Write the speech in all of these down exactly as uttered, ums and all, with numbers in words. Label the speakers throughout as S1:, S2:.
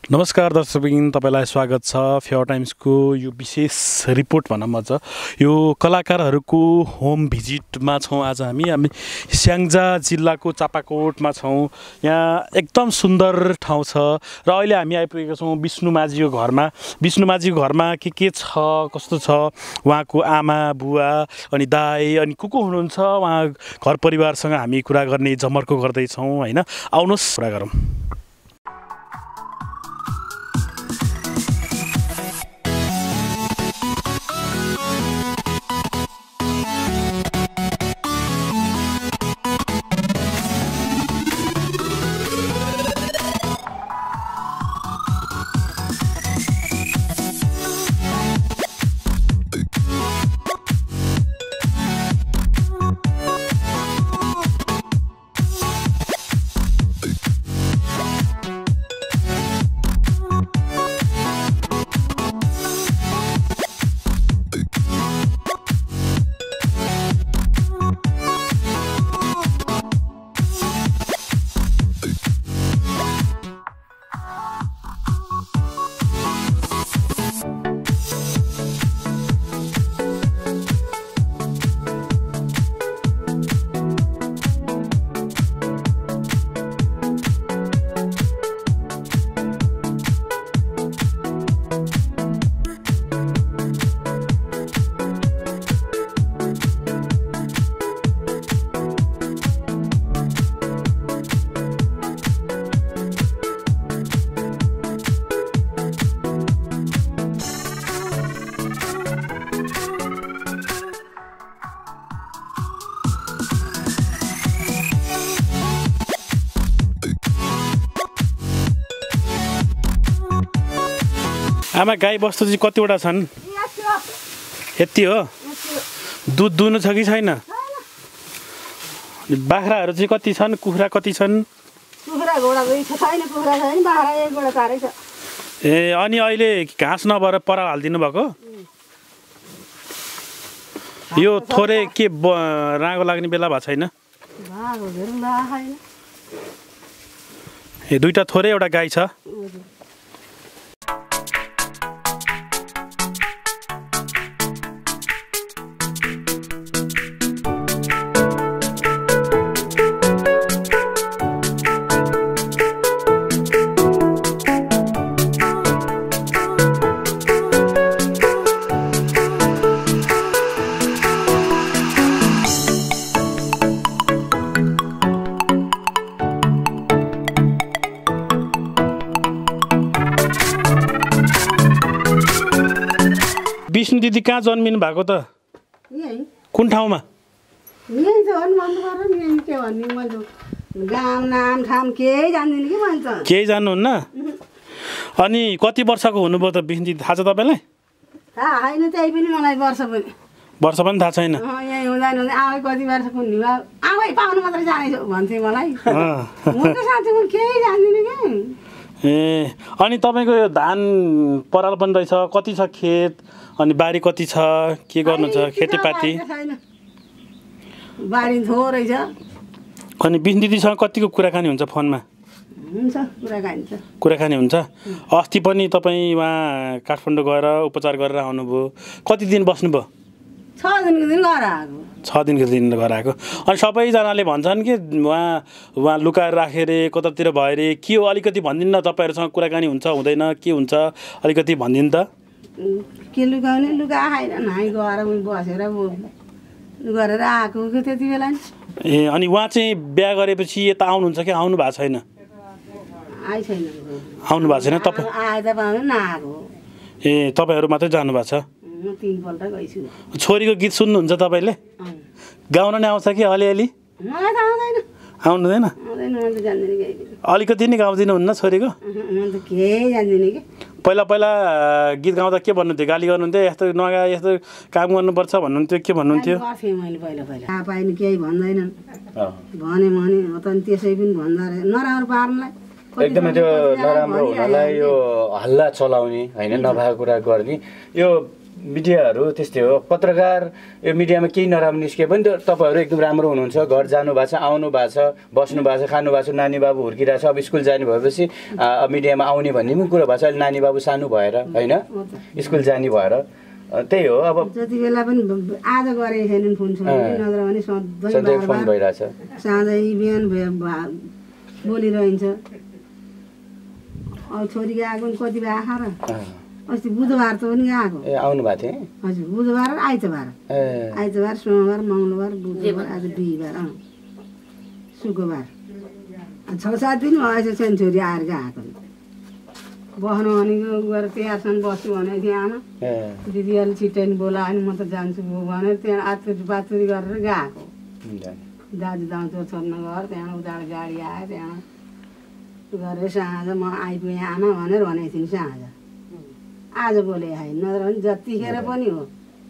S1: नमस्कार दर्शकबिन, तपाईलाई स्वागत छ फेयर टाइम्सको यो विशेष रिपोर्ट भन्न मन छ। यो कलाकारहरूको होम भिजिटमा छौँ। आज हामी हामी स्याङ्जा जिल्लाको चापाकोटमा छौँ। यहाँ एकदम सुन्दर ठाउँ छ र अहिले हामी आइपुगेका छौँ विष्णु माझीको घरमा। विष्णु माझीको घरमा के के छ, कस्तो छ, उहाँको आमा बुवा अनि दाई अनि को को हुनुहुन्छ, उहाँ घर परिवारसँग हामी कुरा गर्ने जमर्को गर्दैछौँ होइन। आउनुहोस् कुरा गरौँ। आमा, गाई बस्तु चाहिँ कतिवटा छन्? यति हो? दुध दुनु छ कि छैन? बाख्राहरू चाहिँ कति छन्? कुखुरा कति छन्? ए, अनि अहिले घाँस नभएर पराल हालिदिनु भएको? यो थोरै के राँगो लाग्ने बेला भएको छैन? ए, दुईटा थोरै एउटा गाई छ। विष्णु दिदी कहाँ जन्मिनु भएको त? कुन ठाउँमा? केही जान्नुहुन्न? अनि कति वर्षको हुनुभयो त विष्णु दिदी, थाहा छ तपाईँलाई? वर्ष पनि थाहा छैन? ए, अनि तपाईँको यो धान पराल पनि रहेछ, कति छ खेत अनि बारी कति छ, के गर्नु छ खेतीपाती?
S2: बारी थोरै छ।
S1: अनि विष्णु दिदीसँग कतिको कुराकानी हुन्छ फोनमा?
S2: हुन्छ, कुराकानी छ।
S1: कुराकानी हुन्छ। अस्ति पनि तपाईँ उहाँ काठमाडौँ गएर उपचार गरेर आउनुभयो, कति दिन बस्नुभयो?
S2: छ दिनको दिन घर आएको।
S1: छ दिनको दिन घर आएको। अनि सबैजनाले भन्छन् कि उहाँ उहाँ लुकाएर राखे रे, कतातिर भयो रे, के हो अलिकति भनिदिनु न, तपाईँहरूसँग कुराकानी हुन्छ हुँदैन, के हुन्छ अलिकति भनिदिनु त।
S2: के लुकाउने, लुका खाएर नाइ गएर बसेर गरेर आएको कि त्यति बेला नि।
S1: ए, अनि उहाँ चाहिँ बिहा गरेपछि यता आउनुहुन्छ कि आउनु भएको छैन?
S2: आइ छैन।
S1: आउनु भएको छैन तपाईँ?
S2: आए त पाउनु नआएको।
S1: ए, तपाईँहरू मात्रै जानुभएको छ?
S2: म तीनपल्ट गइछु।
S1: छोरीको गीत सुन्नुहुन्छ तपाईँले? गाउन नै आउँछ कि अलिअलि?
S2: मलाई त आउँदैन।
S1: आउँदैन?
S2: आउँदैन, म त जान्दिनँ केही।
S1: अलिकति नै गाउँदिनु हुन्न छोरीको?
S2: म त केही जान्दिनँ कि।
S1: पहिला पहिला गीत गाउँदा के भन्नुहुन्थ्यो? गाली गर्नुहुन्थ्यो, यस्तो नगा, यस्तो काम गर्नुपर्छ भन्नुहुन्थ्यो, के भन्नुहुन्थ्यो?
S2: गर्थेँ मैले पहिला पहिला। थाहा पाइने केही भन्दैनन्, भने भने हो त नि, त्यसै पनि भन्दा नराम्रो पार्नलाई
S3: एकदमै त्यो नराम्रो हुनलाई यो हल्ला चलाउने होइन, नभएको कुरा गर्ने, यो मिडियाहरू त्यस्तै हो पत्रकार यो मिडियामा केही नराम्रो निस्के पनि त तपाईँहरू एकदम राम्रो हुनुहुन्छ घर जानु भएको छ आउनु भएको छ बस्नु भएको छ खानु भएको छ नानी बाबु हुर्किरहेको छ अब स्कुल जाने भएपछि मिडियामा आउने भन्ने पनि कुरा भएको छ अहिले नानी बाबु सानो भएर होइन स्कुल जाने भएर त्यही हो अब
S2: जति बेला पनि आज गरेको छैनन् फोन नत्र भने
S3: सधैँ फोन भइरहेछ
S2: साँझै बिहान बोलिरहन्छ अब छोरीको आएको पनि कति बेला आँखा र अस्ति बुधबार त पनि आएको
S3: ए आउनु भएको थियो
S2: हजुर बुधबार र आइतबार आइतबार सोमबार मङ्गलबार बुधबार आज बिहिबार अँ शुक्रबार छ सात दिन भएछ सानो छोरी आएर आएको बस्नु भनेको गएर तिहारसम्म बस्छु भनेको थिएँ आमा दिदी अलिक छिट्टै नि बोलायो भने म त जान्छु भनेर त्यहाँ आतुरी बातुरी गरेर गएको दाजु दाउँचो छोड्न गएर त्यहाँ उताबाट गाडी आयो त्यहाँ गरेर साँझ म आइपुगेँ आमा भनेर भनेको थिएँ साँझ आज बोले होइन नत्र भने जतिखेर पनि हो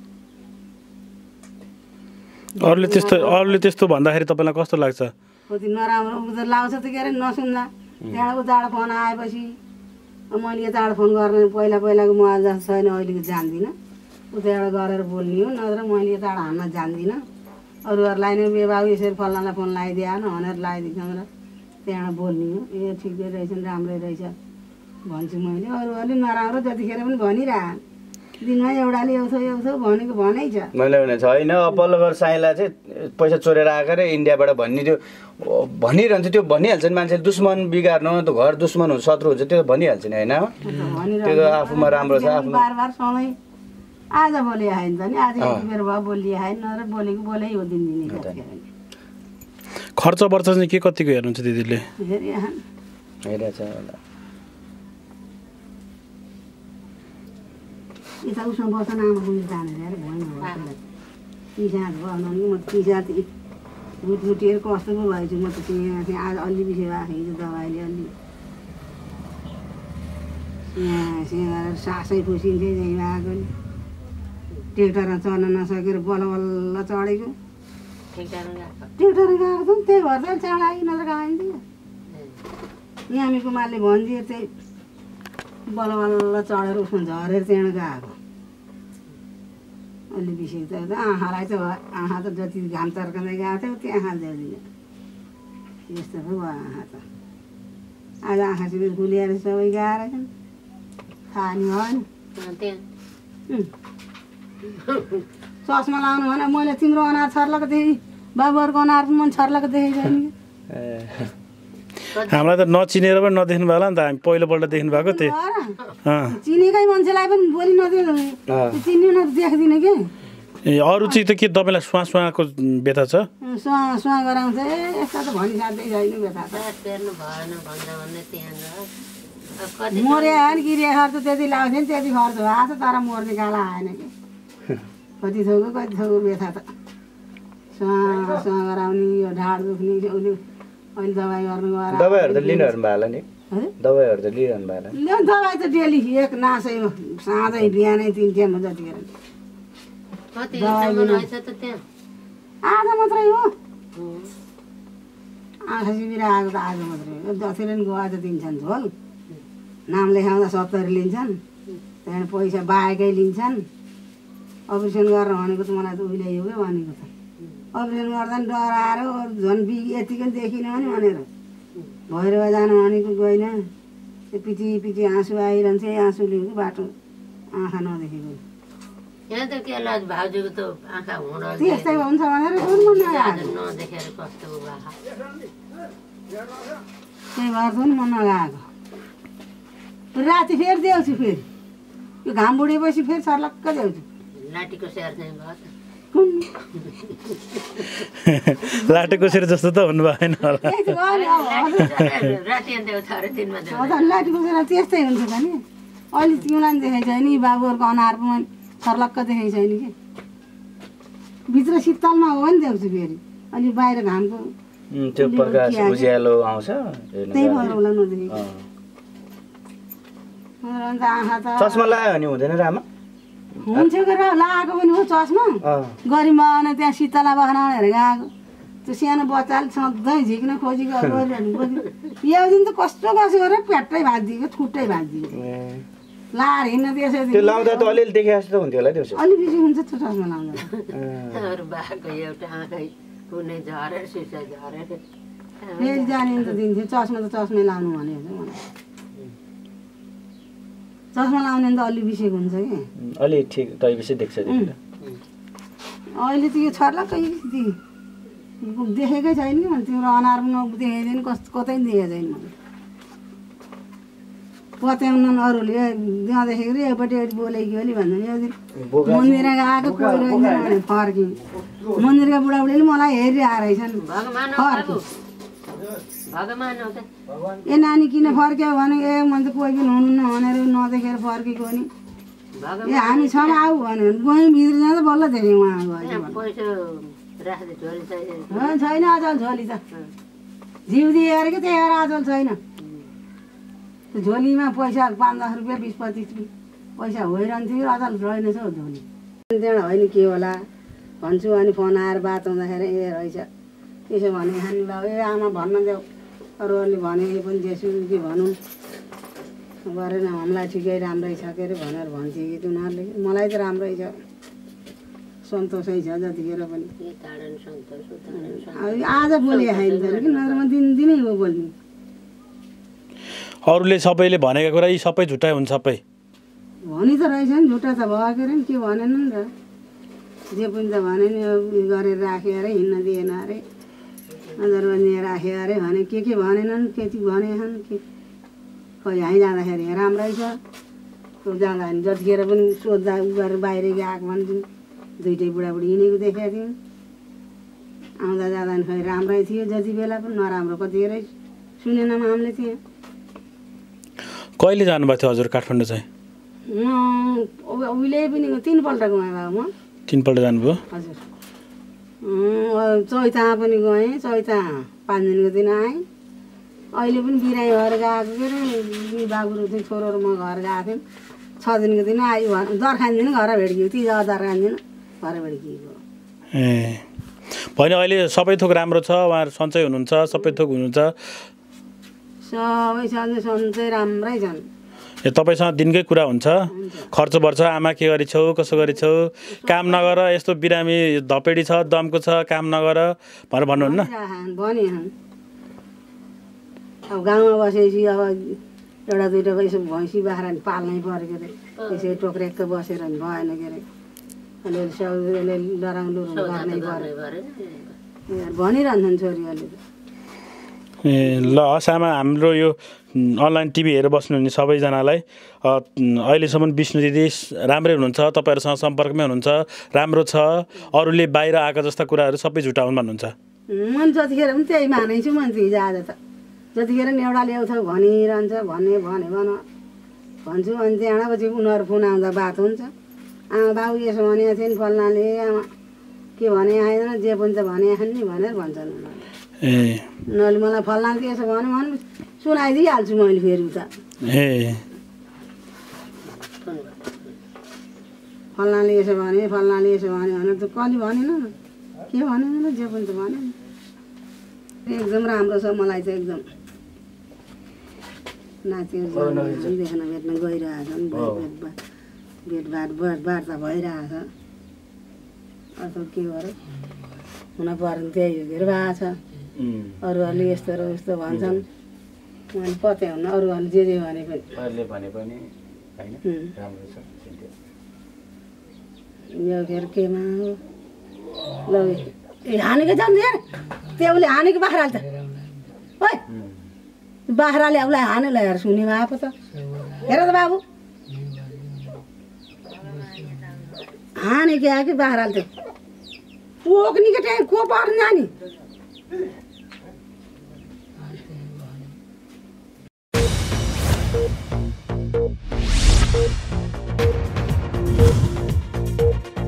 S1: अरूले त्यस्तो अरूले त्यस्तो भन्दाखेरि तपाईँलाई कस्तो लाग्छ
S2: कति नराम्रो उता लाउँछ त के अरे नसुन्दा त्यहाँ उताबाट फोन आएपछि मैले यताबाट फोन गर्ने पहिला पहिलाको म आज छैन अहिलेको जान्दिनँ उताबाट गरेर बोल्ने हो नत्र मैले यताबाट हान्न जान्दिनँ अरूहरूलाई नै बे बाबु यसरी फल्नालाई फोन लगाइदिए न भनेर लगाइदिन्छ र त्यहाँबाट बोल्ने हो ए ठिकै रहेछ राम्रै रहेछ भन्छु मैले अरू अलि नराम्रो जतिखेर पनि भनिरह दिनमा एउटाले एउथो एउथो भनेको भनै छ
S3: मैले भने छैन पल्लो घर साइला चाहिँ पैसा चोरेर आएको रे इन्डियाबाट भन्ने त्यो भनिरहन्छ त्यो भनिहाल्छ नि मान्छे दुश्मन बिगार्नु त घर दुश्मन हुन्छ शत्रु हुन्छ त्यो भनिहाल्छ नि होइन त्यो त आफूमा राम्रो छ आफ्नो
S2: बार बार सँगै आज बोले आएन त नि आज एक बेर भयो बोलिए आएन नत्र बोलेको बोलै हो दिन दिने
S1: खर्च वर्च चाहिँ के कतिको हेर्नुहुन्छ दिदीले
S3: हेरेछ होला
S2: यता उसमा बस्न आमा पनि जानेर अरे भएन पिसाद भयो म त पिसाद मुटमुटिएर कस्तो पो भएछु म त त्यहाँ त्यहाँ आज अलि बिसे भएको हिजो दबाईले अलि यहाँ सिँगार सासै पुसिन्थ्यो त्यहीँ भएको नि ट्रेक्टरमा चढ्न नसकेर बल्ल बल्ल चढेको ट्रेक्टर गएको त त्यही भएर चाहिँ चाँडा आइ नत्र आइन्थ्यो यहाँ कुमारले भनिदियो त्यही बल्ल बल्ल चढेर उसमा झरेर त्यहाँ गएको अलि बिसेको त आँखालाई त आँखा त जति घाम तर्काउँदै गएको थियो त्यो आँखा जाँदैन यस्तो पो भयो आँखा त आज आँखा चाहिँ खुलिएर सबै गएर छन् थाहा नि भयो नि चस्मा लाउनु भने मैले तिम्रो अनुहार छर्लको देखेँ बाबुहरूको अनुहार मन छर्लको देखेको छैन
S1: हामीलाई त नचिनेर पनि नदेख्नु भयो होला नि त हामी पहिलोपल्ट देख्नु भएको त्यही
S2: चिनेकै मान्छेलाई पनि बोली नदिनु चिन्नु न देख्दिनँ कि
S1: ए अरू चाहिँ त के तपाईँलाई सुवा सुवाको व्यथा छ
S2: सुवा सुवा गराउँछ ए यस्ता त भनिसाध्दै छैन व्यथा त मरे आयो नि गिरे खर्च त्यति लाग्थ्यो नि त्यति खर्च भएको छ तर मर्ने गाला आएन कि कति थोको कति थोको व्यथा त सुवा सुवा गराउने यो ढाड दुख्ने उसले अहिले दबाई गर्नु गएर
S3: दबाईहरू त लिनुहुनु भयो होला नि दबाईहरू त लिइरहनु भयो होला
S2: ल्याउ दबाई त डेली एक नासै साँझै बिहानै तिन टाइममा जतिखेर आज मात्रै हो आँखा शिविर आएको त आज मात्रै हो जतिले पनि गए त दिन्छन् झोल नाम लेखाउँदा सत्तरी लिन्छन् त्यहाँदेखि पैसा बाहेकै लिन्छन् अपरेसन गरेर भनेको त मलाई त उहिले यो क्या भनेको त अपरेसन गर्दा पनि डराएर झन् बि यतिकै देखिनँ भने भनेर भैरव जानु भनेको गएन त्यो पिटी पिटी आँसु आइरहन्छ आँसुले बाटो आँखा नदेखेको त्यस्तै हुन्छ भनेर त्यही भएर पनि म नगएको राति फेरि देउँछु फेरि यो घाम बुढेपछि फेरि सर्लक्क देउँछु
S1: लाटेको सेर जस्तो त हुनु भएन होला
S2: लाटेको सेर त्यस्तै हुन्छ त नि अहिले तिमीलाई पनि देखेको छैन बाबुहरूको अनुहार पनि सर्लक्क देखेको छैन कि भित्र शीतलमा हो नि देख्छु फेरि अनि बाहिर घामको
S3: त्यो प्रकाश उज्यालो आउँछ
S2: त्यही भएर होला नदेखेको आँखा त
S3: चस्मा लगायो भने हुँदैन र आमा
S2: हुन्छ कि लगाएको पनि हो चस्मा गरिब भने त्यहाँ शीतला बस्न भनेर गएको त्यो सानो बच्चाले सधैँ झिक्न खोजी गरिरहनु यो दिन त कस्तो कस्तो गरेर प्याट्टै भागिदिएको छुट्टै भागिदिएको लाएर हिँड्न त्यसै
S3: त्यो लाउँदा त अलिअलि देखे जस्तो हुन्थ्यो होला त्यसो
S2: अलि बेसी हुन्छ त्यो चस्मा लाउँदा
S4: अरू बाको एउटा आँखै कुनै झरेर सिसा झरेर
S2: फेरि जाने त दिन्थ्यो चस्मा त चस्मै लाउनु भनेको छ मलाई चस्मा लाउने त अलि बिसेको हुन्छ कि
S3: अलि ठिक तै बेसी देख्छ
S2: अहिले त यो छर्ला कहीँ देखेकै छैन कि मैले तिम्रो अनुहार पनि देखेको छैन कस्तो कतै देखेको छैन मैले पत्याउनु अरूले त्यहाँ देखेको रे एकपट्टि बोलेको अलिक भन्दा नि मन्दिर गएको कोही रहेछ भने फर्क्यौँ मन्दिरका बुढाबुढीले मलाई हेरिरहेको रहेछन् फर्क्यौँ ए नानी किन फर्क्यौ भने ए मैले त कोही पनि हुनुहुन्न भनेर नदेखेर फर्केको नि ए हामी छौँ आऊ भन्यो भने गयौँ भित्र जाँदा बल्ल देख्यौँ उहाँ गयो छैन अचल झोली त जिउ दिएर कि त्यही अचल छैन झोलीमा पैसा पाँच दस रुपियाँ बिस पच्चिस पैसा होइरहन्थ्यो अचल रहेनछ हौ झोली त्यहाँ होइन के होला भन्छु अनि फोन आएर बात हुँदाखेरि ए रहेछ त्यसो भने खाने ल ए आमा भन्न देऊ अरूहरूले भने पनि जेसु के भनौँ गरेन हामीलाई ठिकै राम्रै छ के अरे भनेर भन्थ्यो कि उनीहरूले मलाई त राम्रै छ सन्तोषै छ जतिखेर पनि आज बोलेको छैन कि नत्र म दिनदिनै हो बोल्ने
S1: अरूले सबैले भनेका कुरा यी सबै झुटा हुन्छ सबै
S2: भनी त रहेछ नि झुटा त भएको अरे नि के भनेन नि त जे पनि त भने नि गरेर राख्यो अरे हिँड्न दिएन अरे नजरबन्दी राख्यो अरे भने के के भनेनन् के के भनेछन् के खै हामी जाँदाखेरि राम्रै छ जाँदा जतिखेर पनि सोद्धा उ गरेर बाहिर गएको भन्छौँ दुइटै बुढाबुढी हिँडेको देखेको थियौँ आउँदा जाँदा खै राम्रै थियो जति बेला पनि नराम्रो कतिखेरै सुनेनौँ हामीले त्यहाँ
S1: कहिले जानुभएको थियो हजुर काठमाडौँ चाहिँ
S2: उहिले पनि तिनपल्ट गएँ बाबु म
S1: तिनपल्ट जानुभयो
S2: हजुर चैता पनि गएँ चैता पाँच दिनको दिन आएँ अहिले पनि बिरामी भएर गएको के अरे बाबुहरू थियो छोरोहरू म घर गएको थियौँ छ दिनको दिन आयो दर्खान दिन घर भेट्कियो ती जग्गा दर्खान दिन घर भेट्किएको
S1: ए भने अहिले सबै थोक राम्रो छ उहाँहरू सन्चै हुनुहुन्छ सबै थोक हुनुहुन्छ
S2: सबै सधैँ सन्चै राम्रै छन्
S1: ए तपाईँसँग दिनकै कुरा हुन्छ खर्च बढ्छ आमा के गरेछौ कसो गरेछौ काम नगर यस्तो बिरामी धपेडी छ दमको छ काम नगर भनेर भन्नुहुन्न
S2: भने अब गाउँमा बसेपछि अब एउटा दुइटा यसो भैँसी बाख्रा पाल्नै पऱ्यो के अरे यसै टोक्रेक्क बसेर नि भएन के अरे अलिअलि सबैले डराउनु गर्नै पऱ्यो भनिरहन्छन् छोरीहरूले
S1: ए ल हस् आमा हाम्रो यो अनलाइन टिभी हेरेर बस्नुहुने सबैजनालाई अहिलेसम्म विष्णु दिदी राम्रै हुनुहुन्छ तपाईँहरूसँग सम्पर्कमै हुनुहुन्छ राम्रो छ अरूले बाहिर आएको जस्ता कुराहरू सबै झुटा हुन् भन्नुहुन्छ
S2: मन जतिखेर पनि त्यही मानेछु मन चाहिँ हिजो आज त जतिखेर नि एउटा ल्याउँछ भनिरहन्छ भन्ने भने भन भन्छु अनि त्यहाँबाट पछि उनीहरू फोन आउँदा बात हुन्छ आमा बाबु यसो भनेको थियो नि फल्नाले आमा के भने आएन जे पनि त भने नि भनेर भन्छन् उनीहरूले
S1: ए
S2: उनीहरूले मलाई फल्नाले यसो भन्यो भने सुनाइदिइहाल्छु मैले फेरि उता
S1: ए
S2: फल्नाले यसो भने फल्नाले यसो भन्यो भने त कहिले भनेन न के भनेन जे पनि त भन्यो एकदम राम्रो छ मलाई चाहिँ एकदम नातिहरू देख्न भेट्न गइरहेछन् भेटभाट वार्ता भइरहेछ अथवा के गरे हुन पर्ने त्यही हो के अरे भएको छ अरूहरूले यस्तो र यस्तो भन्छन् मैले पत्याउन अरूहरूले जे जे भने पनि
S3: भने पनि हैन राम्रो छ
S2: यो के अरे केमा हो ल ए हानेको जान्छ यार त्यसले हानेको बाख्राले त ओइ बाख्राले उसलाई हानेलाई हेर सुनेमा आएको त हेर त बाबु हानेको आयो कि बाख्राले त पोक्नीको टाइम को पर्न जाने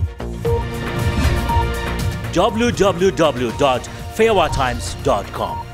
S5: w w w dot fewa times dot com